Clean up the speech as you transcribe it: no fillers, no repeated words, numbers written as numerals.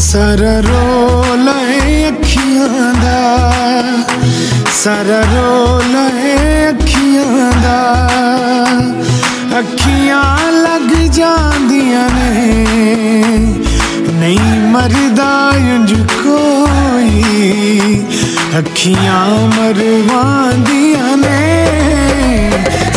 सारा रोल है अखियां दा, सारा रोल है अखियां दा। अखियां लग जांदियां ने नहीं मरदा इंज कोई, अखियां मरवांदियां ने